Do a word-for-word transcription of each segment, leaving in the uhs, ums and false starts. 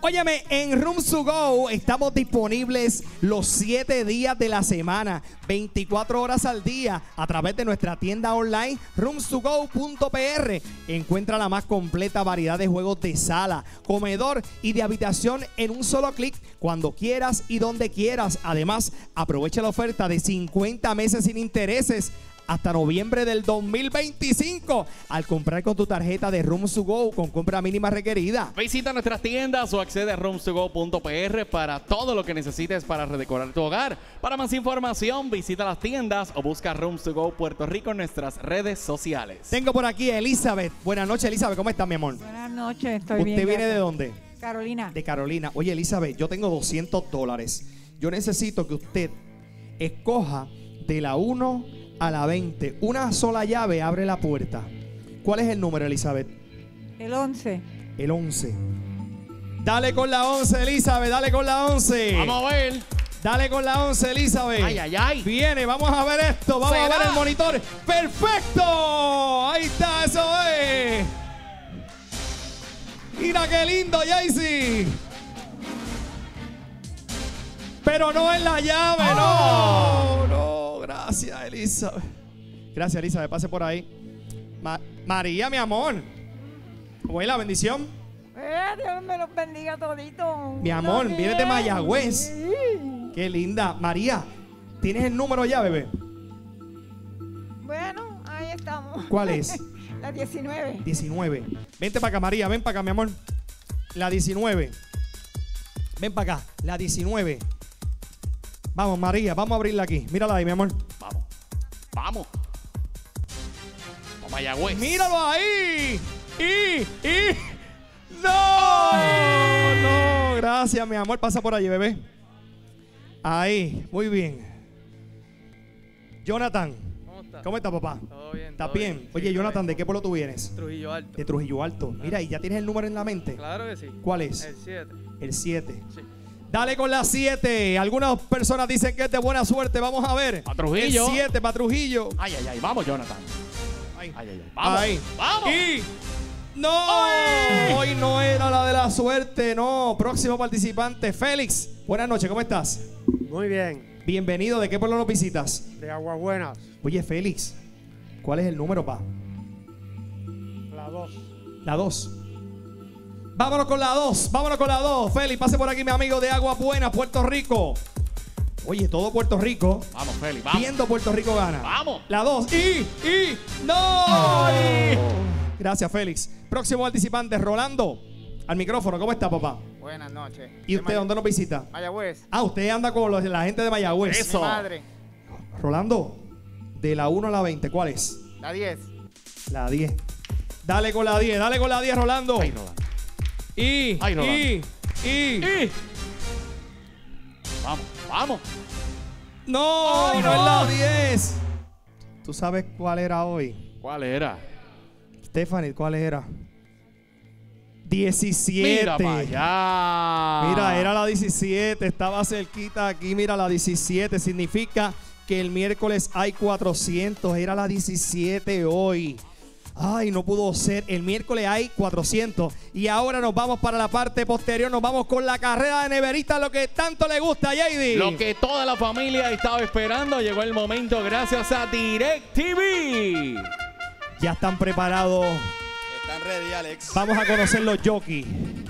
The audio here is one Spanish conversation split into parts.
Óyeme, en Rooms to Go estamos disponibles los siete días de la semana, veinticuatro horas al día, a través de nuestra tienda online rooms to go punto p r. Encuentra la más completa variedad de juegos de sala, comedor y de habitación en un solo clic, cuando quieras y donde quieras. Además, aprovecha la oferta de cincuenta meses sin intereses hasta noviembre del dos mil veinticinco al comprar con tu tarjeta de Rooms to Go con compra mínima requerida. Visita nuestras tiendas o accede a rooms to go punto p r para todo lo que necesites para redecorar tu hogar. Para más información, visita las tiendas o busca Rooms to Go Puerto Rico en nuestras redes sociales. Tengo por aquí a Elizabeth. Buenas noches, Elizabeth. ¿Cómo estás, mi amor? Buenas noches, estoy ¿Usted bien. viene gracias. de dónde? Carolina. De Carolina. Oye, Elizabeth, yo tengo doscientos dólares. Yo necesito que usted escoja de la uno a la veinte. Una sola llave abre la puerta. ¿Cuál es el número, Elizabeth? El once. El once. Dale con la once, Elizabeth. Dale con la once. Vamos a ver. Dale con la once, Elizabeth. Ay, ay, ay. Viene, vamos a ver esto. Vamos ¿Será? a ver el monitor. ¡Perfecto! Ahí está, eso es. Mira qué lindo, Jaycee. Pero no en la llave, Oh. no. No, gracias, Elizabeth. Gracias, Elizabeth. Pase por ahí. Ma- María, mi amor. Abuela, bendición. Eh, Dios me los bendiga todito. Mi amor, Está vienes de bien. Mayagüez. Sí. Qué linda. María, ¿tienes el número ya, bebé? Bueno, ahí estamos. ¿Cuál es? La diecinueve. diecinueve. Vente para acá, María. Ven para acá, mi amor. La diecinueve. Ven para acá. La diecinueve. Vamos, María. Vamos a abrirla aquí. Mírala ahí, mi amor. Vamos. Vamos. Vamos, Mayagüez. ¡Míralo ahí! ¡Y! ¡Y! ¡No! No, gracias, mi amor. Pasa por allí, bebé. Ahí. Muy bien. Jonathan. ¿Cómo estás? ¿Cómo estás, papá? Todo bien. ¿Estás todo bien? Sí, Oye, todo Jonathan, ¿de bien. qué pueblo tú vienes? Trujillo Alto. De Trujillo Alto. Mira, ¿y ya tienes el número en la mente? Claro que sí. ¿Cuál es? El siete. El siete. Sí. Dale con la siete. Algunas personas dicen que es de buena suerte. Vamos a ver. Pa' Trujillo. El siete para Trujillo. Ay, ay, ay. Vamos, Jonathan. Ahí. Ay, ay, ay. Vamos. Ahí. Vamos. Y no, hoy no era la de la suerte, no. Próximo participante, Félix. Buenas noches, ¿cómo estás? Muy bien, Bienvenido. ¿De qué pueblo nos visitas? de Aguabuenas, Oye, Félix, ¿cuál es el número, pa? la dos. La dos. Vámonos con la dos. Vámonos con la dos. Félix, pase por aquí, mi amigo de Agua Buena, Puerto Rico. Oye, todo Puerto Rico. Vamos, Félix. Vamos. Viendo Puerto Rico gana. Vamos. La dos. Y, y, no. Y. Gracias, Félix. Próximo participante, Rolando. Al micrófono, ¿cómo está, papá? Buenas noches. ¿Y usted dónde nos visita? Mayagüez. Ah, usted anda con los- la gente de Mayagüez. Eso. Mi madre. Rolando, de la uno a la veinte, ¿cuál es? La diez. La diez. Dale con la diez, dale con la diez, Rolando. Ay, Rolando. Y, Ay, Rolando. y, y. Y. Vamos, vamos. No, Ay, no, no. es la diez. ¿Tú sabes cuál era hoy? ¿Cuál era? Stephanie, ¿cuál era? diecisiete. Mira para allá. Mira, era la diecisiete, estaba cerquita aquí, mira la diecisiete, significa que el miércoles hay cuatrocientos, era la diecisiete hoy. Ay, no pudo ser, el miércoles hay cuatrocientos y ahora nos vamos para la parte posterior, nos vamos con la carrera de neverita, lo que tanto le gusta a J D. Lo que toda la familia estaba esperando, llegó el momento gracias a DirecTV. Ya están preparados, Están ready, Alex. vamos a conocer los jockeys.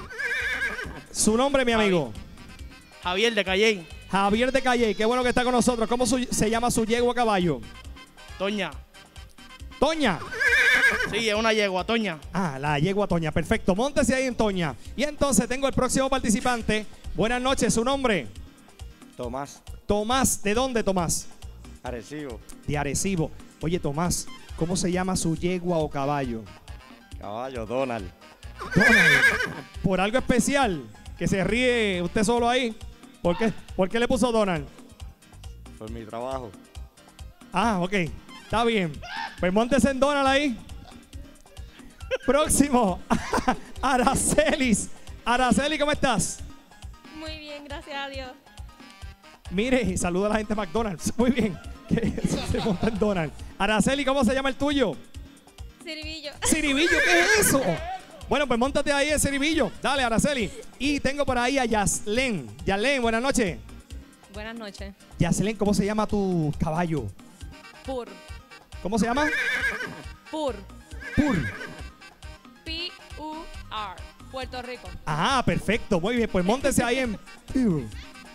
Su nombre, mi amigo. Javier de Calley. Javier de Calle, qué bueno que está con nosotros. ¿Cómo su- se llama su yegua caballo? Toña. Toña. Sí, es una yegua, Toña. Ah, la yegua Toña, perfecto. Móntese ahí en Toña. Y entonces tengo el próximo participante. Buenas noches, su nombre. Tomás, Tomás, ¿de dónde, Tomás? Arecibo, De Arecibo. Oye, Tomás, ¿cómo se llama su yegua o caballo? caballo, Donald. Donald. Por algo especial, que se ríe usted solo ahí. ¿Por qué? ¿Por qué le puso Donald? Por mi trabajo. Ah, ok. Está bien. Pues móntese en Donald ahí. Próximo. Aracelis. Araceli, ¿cómo estás? Muy bien, gracias a Dios. Mire, saluda a la gente de McDonald's. Muy bien. Que se monta en Donald. Araceli, ¿cómo se llama el tuyo? Ciribillo. Ciribillo, ¿qué es eso? Bueno, pues móntate ahí ese ribillo. Dale, Araceli. Y tengo por ahí a Yaslén. Yaslén, buenas noches. Buenas noches. Yaslén, ¿cómo se llama tu caballo? Pur. ¿Cómo se llama? Pur. Pur. P U R. Puerto Rico. Ajá, perfecto. Muy bien, pues móntese ahí en Pur.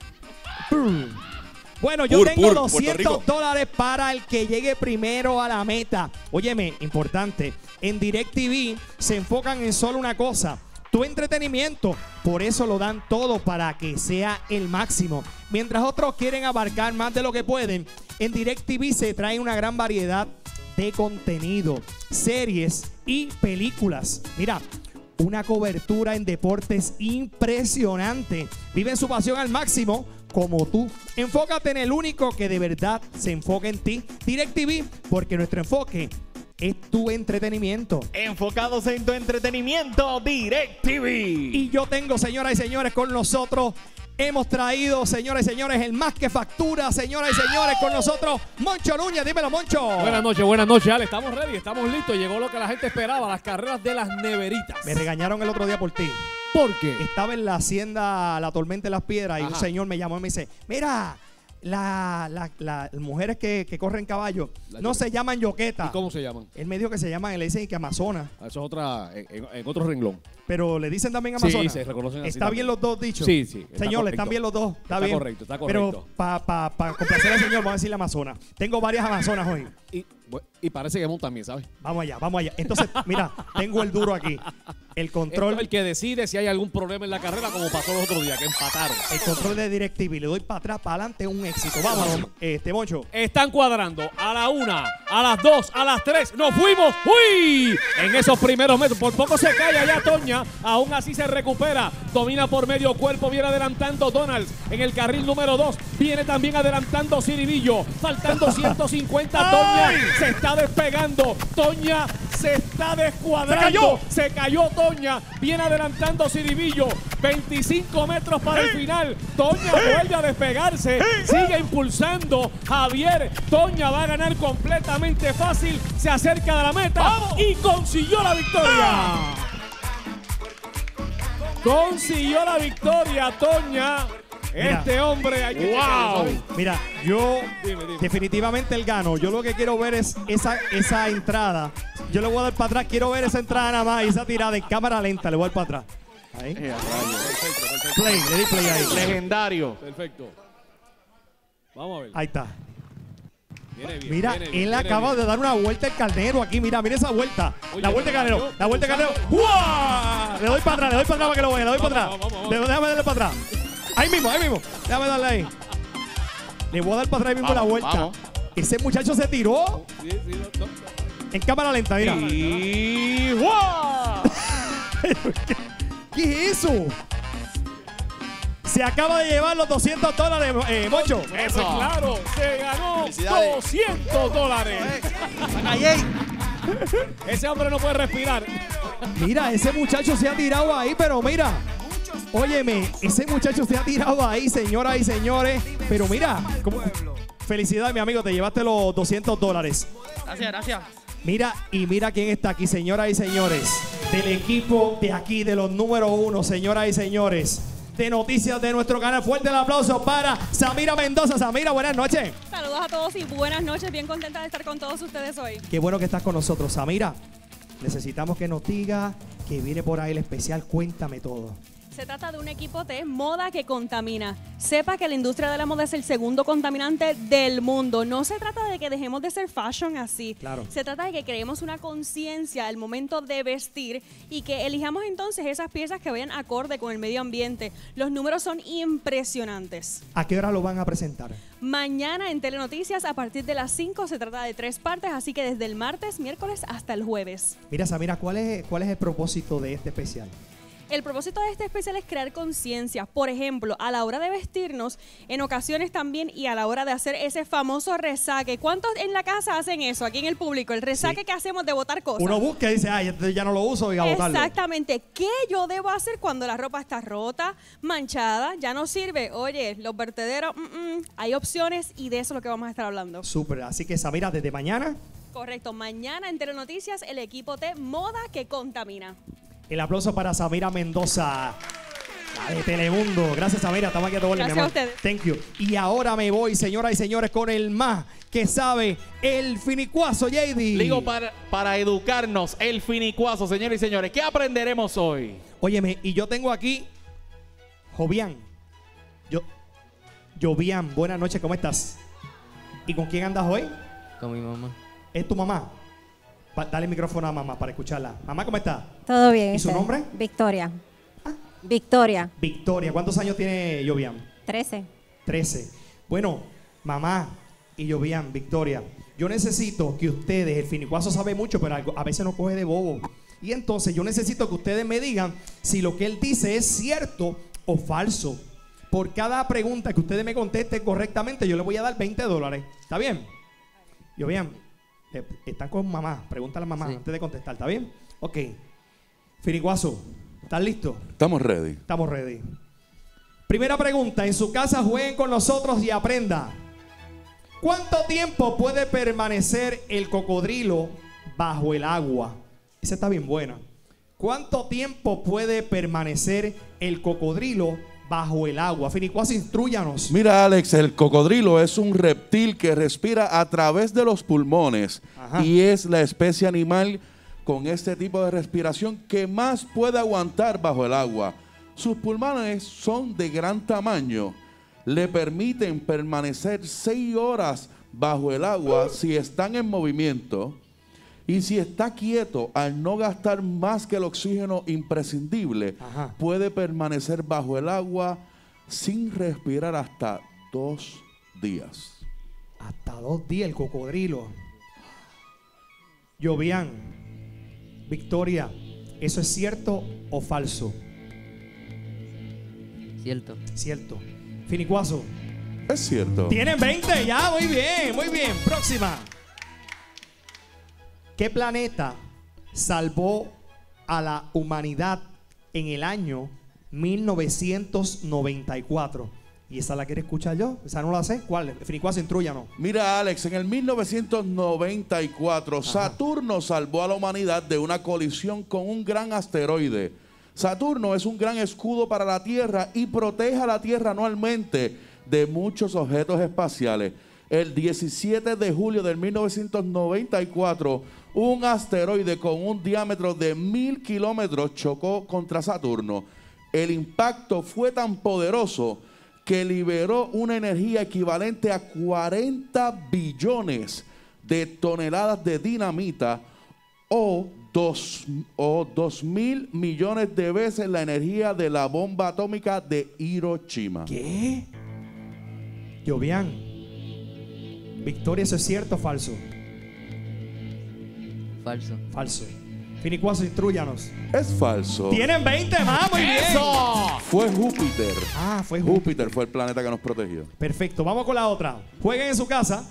Pur. Bueno, yo Pur, tengo Pur, doscientos Puerto dólares para el que llegue primero a la meta. Óyeme, importante. En DirecTV se enfocan en solo una cosa: tu entretenimiento. Por eso lo dan todo para que sea el máximo. Mientras otros quieren abarcar más de lo que pueden, en DirecTV se trae una gran variedad de contenido, series y películas. Mira, una cobertura en deportes impresionante. Vive su pasión al máximo como tú. Enfócate en el único que de verdad se enfoca en ti. DirecTV, porque nuestro enfoque es tu entretenimiento. Enfocados en tu entretenimiento, DirecTV. Y yo tengo, señoras y señores, con nosotros hemos traído, señoras y señores, el más que factura, señoras y señores, con nosotros, Moncho Núñez. Dímelo, Moncho. Buenas noches, buenas noches, Ale. Estamos ready, estamos listos. Llegó lo que la gente esperaba, las carreras de las neveritas. Me regañaron el otro día por ti. ¿Por qué? Estaba en la hacienda La Tormenta de las Piedras y Ajá. un señor me llamó y me dice, mira, la, la, la- las mujeres que, que corren caballo La no yoqueta. se llaman yoqueta. ¿Y cómo se llaman? Él me dijo que se llaman, le dicen que Amazonas, Eso es otra, en, en- en otro renglón. pero le dicen también Sí, Amazonas. se reconocen así ¿Está también. bien los dos dichos? Sí, sí, está Señor, correcto. están bien los dos. Está, Está bien. correcto, está correcto. Pero para pa, pa complacer al señor, vamos a decirle Amazonas. Tengo varias Amazonas hoy. Y, bu- y parece que montan bien, ¿sabes? Vamos allá, vamos allá. Entonces, mira, tengo el duro aquí. El Esto control, es el que decide si hay algún problema en la carrera, como pasó los otros días, que empataron. el control de DirecTV. Le doy para atrás, para adelante, un éxito. Vámonos, este Moncho. Están cuadrando a la una, a las dos, a las tres. ¡Nos fuimos! ¡Uy! En esos primeros metros. Por poco se cae allá Toña. Aún así se recupera. Domina por medio cuerpo. Viene adelantando Donalds. En el carril número dos. Viene también adelantando Ciribillo. Faltando ciento cincuenta. Toña se está despegando. Toña se está descuadrando. ¡Se cayó! Se cayó Toña. Viene adelantando Ciribillo. veinticinco metros para el final. Toña vuelve a despegarse. Sigue impulsando. Javier Toña va a ganar completamente fácil. Se acerca de la meta y consiguió la victoria. Consiguió la victoria, Toña. Mira. Este hombre hay que Wow. chequearlo, Mira, yo Dime, dime. definitivamente él gano. Yo lo que quiero ver es esa, esa entrada. Yo le voy a dar para atrás. Quiero ver esa entrada nada más y esa tirada en cámara lenta. Le voy a dar para atrás. Ahí. Eh, a rayos. Perfecto, perfecto. Play, le di play ahí. Legendario. Perfecto. Vamos a ver. Ahí está. Viene bien, Mira, viene bien, él viene acaba bien. de dar una vuelta al carnero aquí. Mira, mira esa vuelta. Oye, la vuelta al pero carnero. yo- La vuelta al carnero. ¡Guau! Le doy para atrás, le doy para atrás para que lo vea. Le doy para atrás. Vamos, vamos, vamos. Le- Déjame darle para atrás. Ahí mismo, ahí mismo. Déjame darle ahí. Le voy a dar para atrás ahí mismo Vamos, la vuelta. vamos. Ese muchacho se tiró Sí, sí, no, no. en cámara lenta. Mira. Y ¡wow! ¿Qué es eso? Se acaba de llevar los doscientos dólares, eh, Moncho. Eso. Pues claro, se ganó Felicidades. doscientos dólares. Ese hombre no puede respirar. Mira, ese muchacho se ha tirado ahí, pero mira. Óyeme, ese muchacho se ha tirado ahí, señoras y señores. Pero mira, ¿cómo? Felicidades, mi amigo, te llevaste los doscientos dólares. Gracias, gracias. Mira, y mira quién está aquí, señoras y señores. Del equipo de aquí, de los número uno, señoras y señores. De noticias de nuestro canal. Fuerte el aplauso para Samira Mendoza. Samira, buenas noches. Saludos a todos y buenas noches. Bien contenta de estar con todos ustedes hoy. Qué bueno que estás con nosotros, Samira. Necesitamos que nos diga que viene por ahí el especial. Cuéntame todo. Se trata de un equipo de moda que contamina. Sepa que la industria de la moda es el segundo contaminante del mundo. No se trata de que dejemos de ser fashion así. Claro. Se trata de que creemos una conciencia al momento de vestir y que elijamos entonces esas piezas que vayan acorde con el medio ambiente. Los números son impresionantes. ¿A qué hora lo van a presentar? Mañana en Telenoticias a partir de las cinco se trata de tres partes, así que desde el martes, miércoles hasta el jueves. Mira, Samira, ¿cuál es, cuál es el propósito de este especial? El propósito de este especial es crear conciencia. Por ejemplo, a la hora de vestirnos, en ocasiones también, y a la hora de hacer ese famoso resaque. ¿Cuántos en la casa hacen eso, aquí en el público? El resaque Sí. que hacemos de botar cosas. Uno busca y dice, ay, ya, ya no lo uso y a botarlo. Exactamente. ¿Qué yo debo hacer cuando la ropa está rota, manchada, ya no sirve? Oye, los vertederos, mm, mm, hay opciones y de eso es lo que vamos a estar hablando. Súper. Así que, Samira, desde mañana. Correcto. Mañana en Telenoticias, el equipo de moda que contamina. El aplauso para Samira Mendoza, la de Telemundo. Gracias, Samira. Estamos aquí a todo volumen, mi Gracias amor. a ustedes. Thank you. Y ahora me voy, señoras y señores, con el más que sabe, el finicuazo, J D. Digo, para, para educarnos, el finicuazo, señores y señores. ¿Qué aprenderemos hoy? Óyeme, y yo tengo aquí Jovian. Yo, Jovian, buenas noches, ¿cómo estás? ¿Y con quién andas hoy? Con mi mamá. ¿Es tu mamá? Pa- dale el micrófono a mamá para escucharla. Mamá, ¿cómo está? Todo bien. ¿Y su usted? nombre? Victoria. Victoria. Victoria. ¿Cuántos años tiene Jovian? trece. trece. Bueno, mamá y Jovian, Victoria, yo necesito que ustedes, el finicuazo sabe mucho, pero algo- a veces no coge de bobo. Y entonces yo necesito que ustedes me digan si lo que él dice es cierto o falso. Por cada pregunta que ustedes me contesten correctamente, yo les voy a dar veinte dólares. ¿Está bien? Jovian, eh, están con mamá. Pregúntale a mamá Sí. antes de contestar. ¿Está bien? Ok. Finicuazo, ¿estás listo? Estamos ready. Estamos ready. Primera pregunta. En su casa jueguen con nosotros y aprenda. ¿Cuánto tiempo puede permanecer el cocodrilo bajo el agua? Esa está bien buena. ¿Cuánto tiempo puede permanecer el cocodrilo bajo el agua? Finicuazo, instruyanos. Mira, Alex, el cocodrilo es un reptil que respira a través de los pulmones. Ajá. Y es la especie animal con este tipo de respiración que más puede aguantar bajo el agua. Sus pulmones son de gran tamaño. Le permiten permanecer seis horas bajo el agua si están en movimiento. Y si está quieto, al no gastar más que el oxígeno imprescindible, Ajá. puede permanecer bajo el agua sin respirar hasta dos días. Hasta dos días el cocodrilo. Jovian, Victoria, ¿eso es cierto o falso? Cierto. Cierto. Finicuazo. Es cierto. Tienen veinte ya, muy bien, muy bien. Próxima. ¿Qué planeta salvó a la humanidad en el año mil novecientos noventa y cuatro? ¿Y esa la quiero escuchar yo? ¿Esa no la sé? ¿Cuál? Finicuazo, intrúyanos. Mira, Alex, en el mil novecientos noventa y cuatro, Saturno salvó a la humanidad de una colisión con un gran asteroide. Saturno es un gran escudo para la Tierra y protege a la Tierra anualmente de muchos objetos espaciales. El diecisiete de julio de mil novecientos noventa y cuatro, un asteroide con un diámetro de mil kilómetros chocó contra Saturno. El impacto fue tan poderoso que liberó una energía equivalente a cuarenta billones de toneladas de dinamita o dos, o dos mil millones de veces la energía de la bomba atómica de Hiroshima. ¿Qué? Jovian, Victoria, ¿eso es cierto o falso? Falso. Falso. Finicuazo, intrúyanos. Es falso. Tienen veinte más, muy bien. ¡Eso! Fue Júpiter. Ah, fue Júpiter. Júpiter fue el planeta que nos protegió. Perfecto, vamos con la otra. Jueguen en su casa.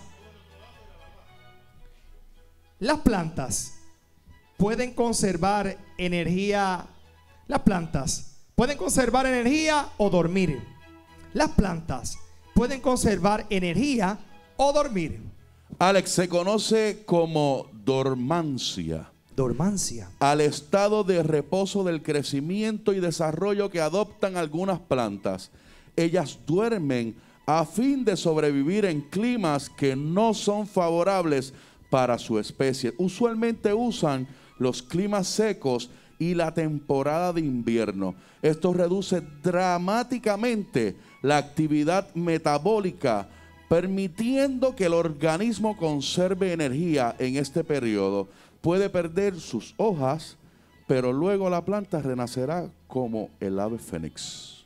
Las plantas pueden conservar energía. Las plantas pueden conservar energía o dormir. Las plantas pueden conservar energía o dormir. Alex, se conoce como dormancia Dormancia. al estado de reposo del crecimiento y desarrollo que adoptan algunas plantas. Ellas duermen a fin de sobrevivir en climas que no son favorables para su especie. Usualmente usan los climas secos y la temporada de invierno. Esto reduce dramáticamente la actividad metabólica, permitiendo que el organismo conserve energía en este periodo. Puede perder sus hojas, pero luego la planta renacerá como el ave fénix.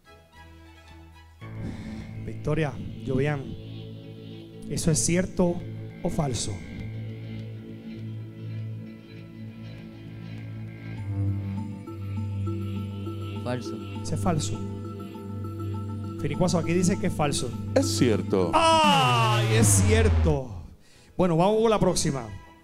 Victoria, Jovian, ¿eso es cierto o falso? Falso. Ese es falso. Finicuazo, aquí dice que es falso. Es cierto. ¡Ay, es cierto! Bueno, vamos con la próxima.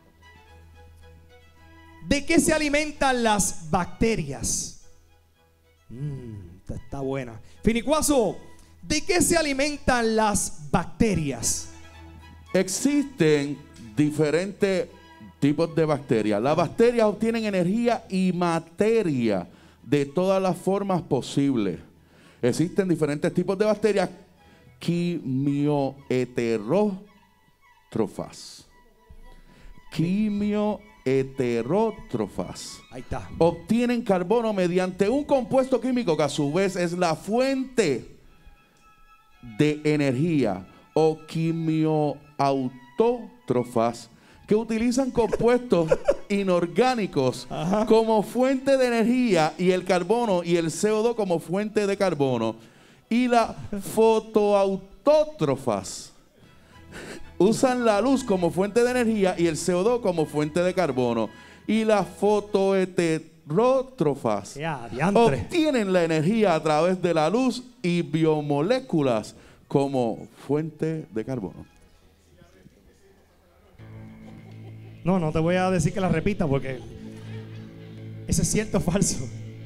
¿De qué se alimentan las bacterias? Mmm, esta está buena. Finicuazo, ¿de qué se alimentan las bacterias? Existen diferentes tipos de bacterias. Las bacterias obtienen energía y materia de todas las formas posibles. Existen diferentes tipos de bacterias quimioheterótrofas. Quimioheterótrofas. Ahí está. Obtienen carbono mediante un compuesto químico que a su vez es la fuente de energía, o quimioautótrofas, que utilizan compuestos inorgánicos Ajá. como fuente de energía y el carbono y el C O dos como fuente de carbono. Y las fotoautótrofas usan la luz como fuente de energía y el C O dos como fuente de carbono. Y las fotoheterótrofas obtienen la energía a través de la luz y biomoléculas como fuente de carbono. No, no te voy a decir que la repita porque eso es cierto o falso.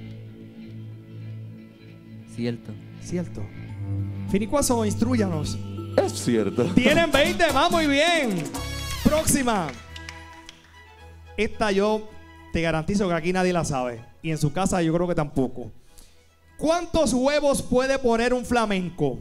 Cierto. Cierto. Finicuazo, instruyanos. Es cierto. Tienen veinte, va muy bien. Próxima. Esta yo te garantizo que aquí nadie la sabe. Y en su casa yo creo que tampoco. ¿Cuántos huevos puede poner un flamenco?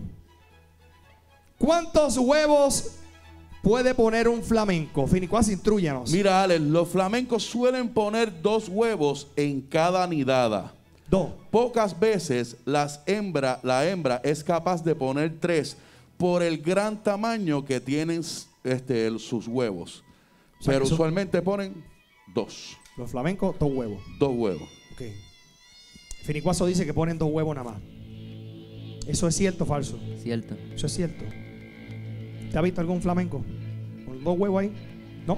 ¿Cuántos huevos puede poner un flamenco? Finicuazo, instruyanos. Mira, Alex, los flamencos suelen poner dos huevos en cada nidada. Dos. Pocas veces las hembra, la hembra es capaz de poner tres por el gran tamaño que tienen este, el, sus huevos. O sea, pero usualmente ponen dos. Los flamencos, dos huevos. Dos huevos. Ok. Finicuazo dice que ponen dos huevos nada más. ¿Eso es cierto o falso? Cierto. Eso es cierto. ¿Te ha visto algún flamenco con dos huevos ahí? No.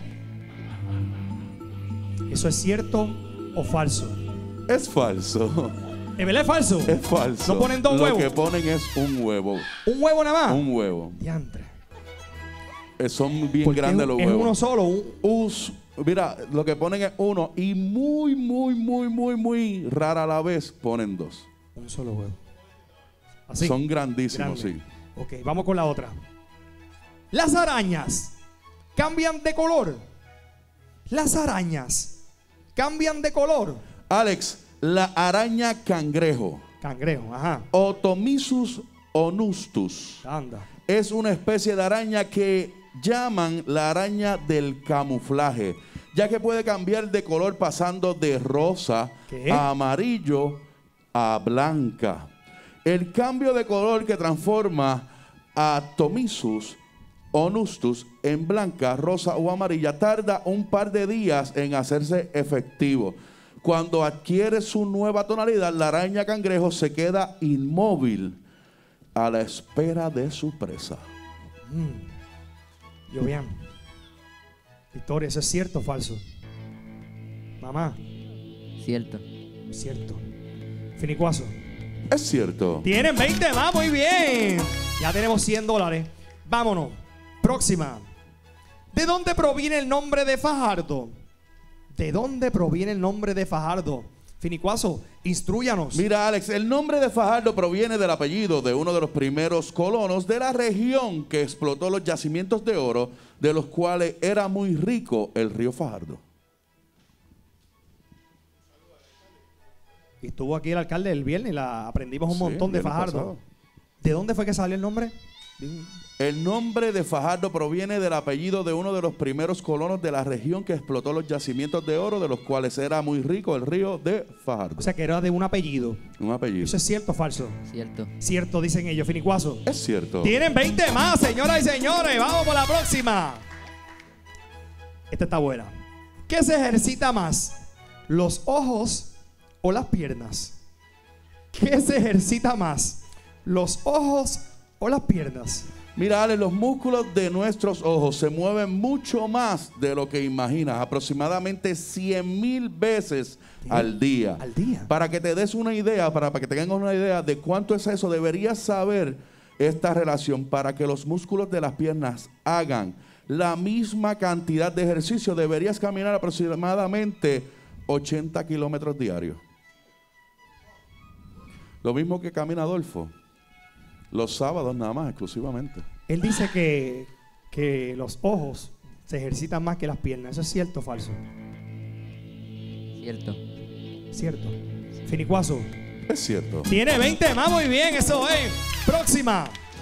¿Eso es cierto o falso? Es falso. ¿Es verdad es falso? Es falso. ¿No ponen dos Lo huevos? Lo que ponen es un huevo. ¿Un huevo nada más? Un huevo. Diantre. Eh, son bien grandes es, los es huevos. Es uno solo. Un... Us, mira, lo que ponen es uno y muy, muy, muy, muy, muy rara a la vez ponen dos. Un solo huevo. Así. Son grandísimos, Grande. sí. Ok, vamos con la otra. Las arañas cambian de color. Las arañas cambian de color. Alex, la araña cangrejo. Cangrejo, ajá. Otomyzus onustus. Anda. Es una especie de araña que llaman la araña del camuflaje, ya que puede cambiar de color pasando de rosa ¿Qué? a amarillo a blanca. El cambio de color que transforma a Otomyzus onustus en blanca, rosa o amarilla tarda un par de días en hacerse efectivo. Cuando adquiere su nueva tonalidad, la araña cangrejo se queda inmóvil a la espera de su presa. Mm. Yo bien. Victoria, ¿eso es cierto o falso? Mamá. Cierto. Cierto. Finicuazo. Es cierto. Tienen veinte más, muy bien. Ya tenemos cien dólares. Vámonos. Próxima. ¿De dónde proviene el nombre de Fajardo? ¿De dónde proviene el nombre de Fajardo? Finicuazo, instruyanos. Mira, Alex, el nombre de Fajardo proviene del apellido de uno de los primeros colonos de la región que explotó los yacimientos de oro, de los cuales era muy rico el río Fajardo. Y estuvo aquí el alcalde el viernes y la aprendimos un Sí, montón de viernes Fajardo. pasado. ¿De dónde fue que salió el nombre? El nombre de Fajardo proviene del apellido de uno de los primeros colonos de la región que explotó los yacimientos de oro, de los cuales era muy rico el río de Fajardo. O sea que era de un apellido. Un apellido. ¿Eso es cierto o falso? Cierto. Cierto, dicen ellos. Finicuazo. Es cierto. Tienen veinte más, señoras y señores. Vamos por la próxima. Esta está buena. ¿Qué se ejercita más? ¿Los ojos o las piernas? ¿Qué se ejercita más? ¿Los ojos o las piernas? Mira, Ale, los músculos de nuestros ojos se mueven mucho más de lo que imaginas, aproximadamente cien mil veces ¿Qué? al día. Al día. Para que te des una idea, para, para que tengas una idea de cuánto es eso, deberías saber esta relación. Para que los músculos de las piernas hagan la misma cantidad de ejercicio, deberías caminar aproximadamente ochenta kilómetros diarios. Lo mismo que camina Adolfo. Los sábados nada más, exclusivamente. Él dice que, que los ojos se ejercitan más que las piernas. ¿Eso es cierto o falso? Cierto. Cierto. Finicuazo. Es cierto. Tiene veinte más, muy bien, eso es. Próxima.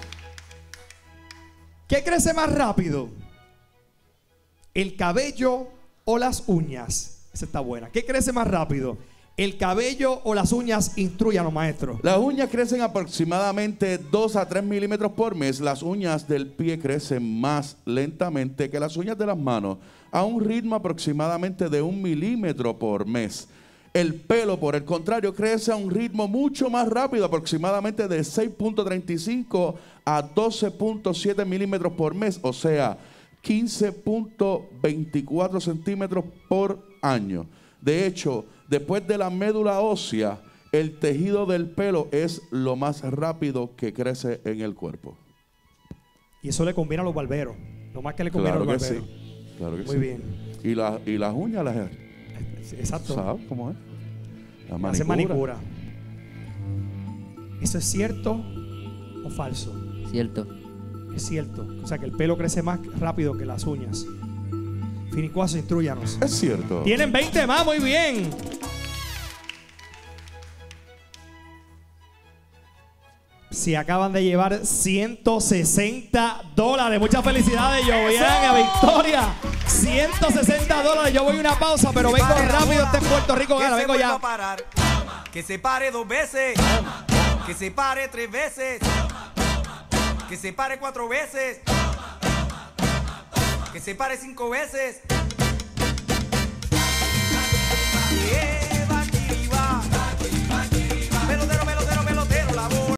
¿Qué crece más rápido? ¿El cabello o las uñas? Esa está buena. ¿Qué crece más rápido? ¿El cabello o las uñas? Instruyan, maestros. Las uñas crecen aproximadamente dos a tres milímetros por mes. Las uñas del pie crecen más lentamente que las uñas de las manos, a un ritmo aproximadamente de un milímetro por mes. El pelo, por el contrario, crece a un ritmo mucho más rápido, aproximadamente de seis punto treinta y cinco a doce punto siete milímetros por mes, o sea, quince punto veinticuatro centímetros por año. De hecho, después de la médula ósea, el tejido del pelo es lo más rápido que crece en el cuerpo. Y eso le conviene a los barberos. Lo más que le conviene Claro a los que barberos. sí. Claro que Muy sí. bien. Y, la, y las uñas las... Exacto. ¿Sabes cómo es? La Hace manicura. manicura. ¿Eso es cierto o falso? Cierto. Es cierto. O sea que el pelo crece más rápido que las uñas. Finicuazo, instruyanos. Es cierto. Tienen veinte más, muy bien. Se acaban de llevar ciento sesenta dólares. Muchas felicidades, Jovian, a Victoria. ciento sesenta dólares. Yo voy a una pausa, pero vengo rápido. Este es Puerto Rico Gana. Vengo ya. Parar. Que se pare dos veces. Que se pare tres veces. Que se pare cuatro veces. Que se pare cinco veces.